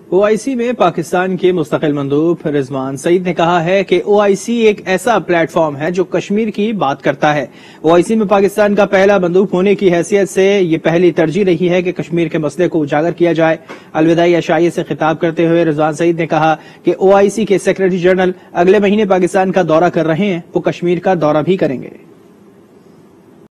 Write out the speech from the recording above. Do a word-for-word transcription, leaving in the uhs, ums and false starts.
OIC में पाकिस्तान के मुस्तकिल मंदूब रिजवान सईद ने कहा है कि ओआईसी एक ऐसा प्लेटफॉर्म है जो कश्मीर की बात करता है। ओआईसी में पाकिस्तान का पहला मंदूब होने की हैसियत से ये पहली तरजीह रही है कि कश्मीर के मसले को उजागर किया जाए। अलविदाई अशाइये से खिताब करते हुए रिजवान सईद ने कहा कि ओआईसी के सेक्रेटरी जनरल अगले महीने पाकिस्तान का दौरा कर रहे हैं, वो कश्मीर का दौरा भी करेंगे।